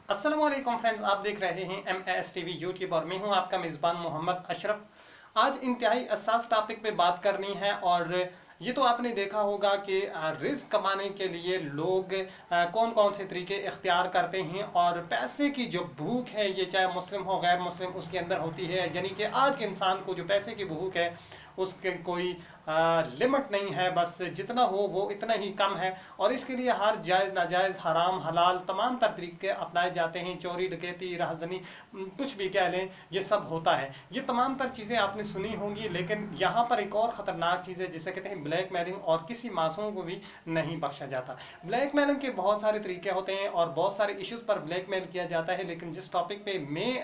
अस्सलाम वालेकुम फ्रेंड्स, आप देख रहे हैं MAS TV यूट्यूब और मैं हूं आपका मेज़बान मोहम्मद अशरफ। आज इंतहाई हसास टॉपिक पे बात करनी है और ये तो आपने देखा होगा कि रिस्क कमाने के लिए लोग कौन कौन से तरीके इख्तियार करते हैं और पैसे की जो भूख है ये चाहे मुस्लिम हो गैर मुस्लिम उसके अंदर होती है। यानी कि आज के इंसान को जो पैसे की भूख है उसके कोई लिमिट नहीं है, बस जितना हो वो इतना ही कम है और इसके लिए हर जायज़ नाजायज़ हराम हलाल तमाम तर तरीके अपनाए जाते हैं। चोरी डकैती राहज़नी कुछ भी कह लें ये सब होता है। ये तमाम तर चीज़ें आपने सुनी होंगी, लेकिन यहाँ पर एक और ख़तरनाक चीज़ है जिसे कहते हैं ब्लैक मेलिंग, और किसी मासूम को भी नहीं बख्शा जाता। ब्लैक मेलिंग के बहुत सारे तरीके होते हैं और बहुत सारे इश्यूज़ पर ब्लैक मेल किया जाता है, लेकिन जिस टॉपिक पे मैं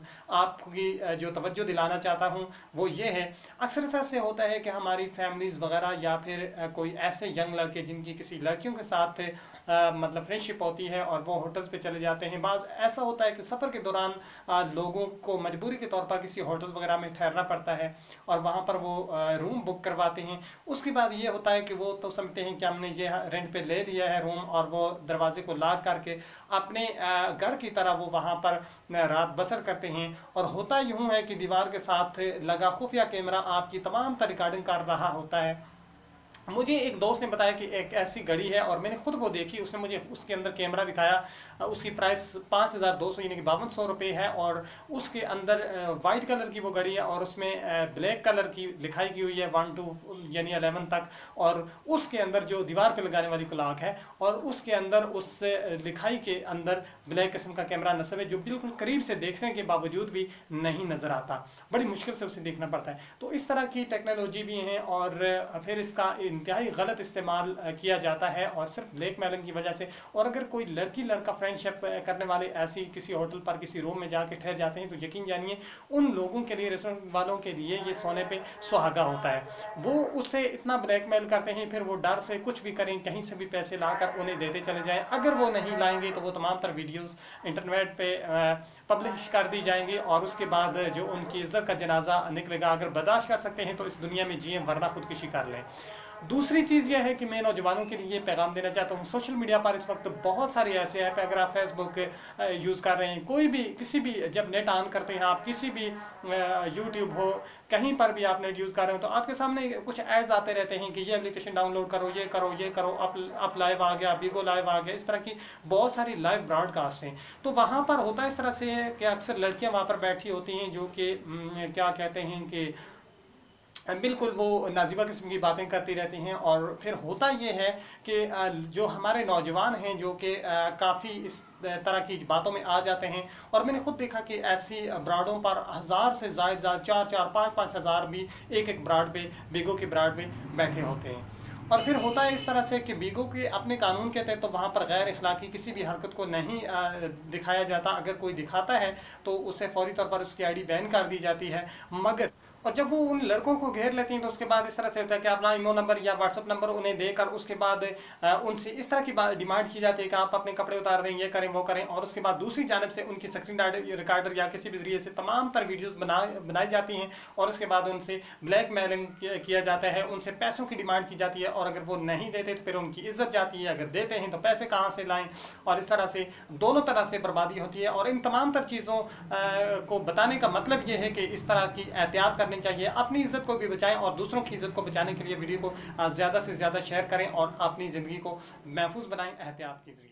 आपकी जो तवज्जो दिलाना चाहता हूँ वो ये है, अक्सर तरह से होता है कि हमारी फैमिलीज़ वगैरह या फिर कोई ऐसे यंग लड़के जिनकी किसी लड़कियों के साथ मतलब फ्रेंडशिप होती है और वो होटल्स पे चले जाते हैं। बाज़ ऐसा होता है कि सफ़र के दौरान लोगों को मजबूरी के तौर पर किसी होटल वगैरह में ठहरना पड़ता है और वहाँ पर वो रूम बुक करवाते हैं। उसके बाद ये होता है कि वो तो समझते हैं कि हमने ये रेंट पे ले लिया है रूम, और वो दरवाजे को लॉक करके अपने घर की तरह वो वहाँ पर रात बसर करते हैं। और होता यूँ है कि दीवार के साथ लगा खुफिया कैमरा आपकी तमाम रिकॉर्डिंग कर रहा होता है। मुझे एक दोस्त ने बताया कि एक ऐसी घड़ी है और मैंने खुद वो देखी, उसने मुझे उसके अंदर कैमरा दिखाया। उसकी प्राइस 5200 यानी कि 5200 रुपये है और उसके अंदर वाइट कलर की वो घड़ी है और उसमें ब्लैक कलर की लिखाई की हुई है 1 to यानी 11 तक, और उसके अंदर जो दीवार पे लगाने वाली क्लॉक है और उसके अंदर उस लिखाई के अंदर ब्लैक किस्म का कैमरा नस्ब है जो बिल्कुल करीब से देखने के बावजूद भी नहीं नज़र आता, बड़ी मुश्किल से उसे देखना पड़ता है। तो इस तरह की टेक्नोलॉजी भी है और फिर इसका इंतहाई गलत इस्तेमाल किया जाता है और सिर्फ ब्लैक मेलिंग की वजह से। और अगर कोई लड़की लड़का फ्रेंडशिप करने वाले ऐसी किसी होटल पर किसी रूम में जाके ठहर जाते हैं तो यकीन जानिए उन लोगों के लिए, रेस्टोरेंट वालों के लिए ये सोने पे सुहागा होता है। वो उससे इतना ब्लैकमेल करते हैं, फिर वो डर से कुछ भी करें, कहीं से भी पैसे लाकर उन्हें देते चले जाएं। अगर वो नहीं लाएंगे तो वो तमाम तर वीडियोस इंटरनेट पे पब्लिश कर दी जाएंगी और उसके बाद जो उनकी इज्जत का जनाजा निकलेगा। अगर बर्दाश्त कर सकते हैं तो इस दुनिया में जिए, वरना खुदकुशी कर लें। दूसरी चीज़ यह है कि मैं नौजवानों के लिए पैगाम देना चाहता हूँ, सोशल मीडिया पर इस वक्त बहुत सारे ऐसे ऐप, अगर आप फेसबुक यूज़ कर रहे हैं, कोई भी किसी भी जब नेट ऑन करते हैं आप, किसी भी यूट्यूब हो, कहीं पर भी आप नेट यूज़ कर रहे हो तो आपके सामने कुछ एड्स आते रहते हैं कि ये एप्लीकेशन डाउनलोड करो, ये करो, ये करो, अप लाइव आ गया, बिगो लाइव आ गया। इस तरह की बहुत सारी लाइव ब्रॉडकास्ट हैं। तो वहाँ पर होता इस तरह से है कि अक्सर लड़कियाँ वहाँ पर बैठी होती हैं जो कि क्या कहते हैं कि बिल्कुल वो नाजिबा किस्म की बातें करती रहती हैं। और फिर होता ये है कि जो हमारे नौजवान हैं जो कि काफ़ी इस तरह की बातों में आ जाते हैं, और मैंने खुद देखा कि ऐसी ब्राडों पर 1000 से ज़्यादा 4-4 5-5 हज़ार भी एक ब्राड पे, बिगो के ब्राड पे बैठे होते हैं। और फिर होता है इस तरह से कि बिगो के अपने कानून के तहत तो वहाँ पर गैर इखलाकी किसी भी हरकत को नहीं दिखाया जाता। अगर कोई दिखाता है तो उसे फौरी तौर पर उसकी आईडी बैन कर दी जाती है। मगर और जब वो उन लड़कों को घेर लेती हैं तो उसके बाद इस तरह से होता है कि अपना ईमो नंबर या व्हाट्सअप नंबर उन्हें देकर उसके बाद उनसे इस तरह की डिमांड की जाती है कि आप अपने कपड़े उतार दें, ये करें, वो करें। और उसके बाद दूसरी जानब से उनकी स्क्रीन रिकॉर्डर या किसी भी जरिए से तमाम तर वीडियोज़ बनाई जाती हैं और उसके बाद उनसे ब्लैक मेलिंग किया जाता है, उनसे पैसों की डिमांड की जाती है। और अगर वो नहीं देते तो फिर उनकी इज्जत जाती है, अगर देते हैं तो पैसे कहाँ से लाएँ। और इस तरह से दोनों तरह से बर्बादी होती है। और इन तमाम तर चीज़ों को बताने का मतलब ये है कि इस तरह की एहतियात करनी चाहिए, अपनी इज्जत को भी बचाएं और दूसरों की इज्जत को बचाने के लिए वीडियो को ज़्यादा से ज़्यादा शेयर करें और अपनी ज़िंदगी को महफूज बनाएं एहतियात के ज़रिए।